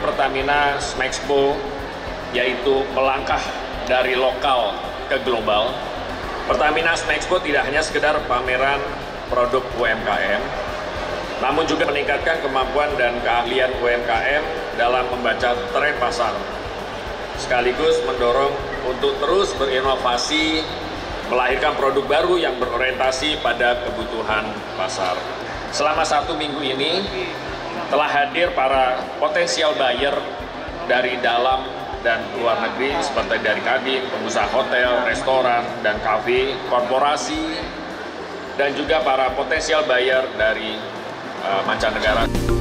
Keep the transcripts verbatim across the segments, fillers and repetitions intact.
Pertamina Smexpo, yaitu melangkah dari lokal ke global. Pertamina Smexpo tidak hanya sekedar pameran produk U M K M, namun juga meningkatkan kemampuan dan keahlian U M K M dalam membaca tren pasar, sekaligus mendorong untuk terus berinovasi, melahirkan produk baru yang berorientasi pada kebutuhan pasar. Selama satu minggu ini telah hadir para potensial buyer dari dalam dan luar negeri, seperti dari kadin, pengusaha hotel, restoran, dan kafe, korporasi, dan juga para potensial buyer dari uh, mancanegara.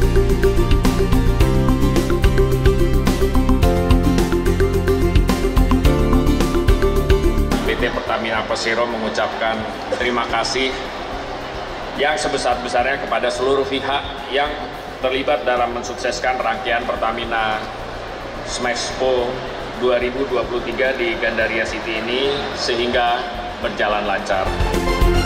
P T Pertamina Persero mengucapkan terima kasih yang sebesar-besarnya kepada seluruh pihak yang terlibat dalam mensukseskan rangkaian Pertamina Smexpo dua ribu dua puluh tiga di Gandaria City ini sehingga berjalan lancar.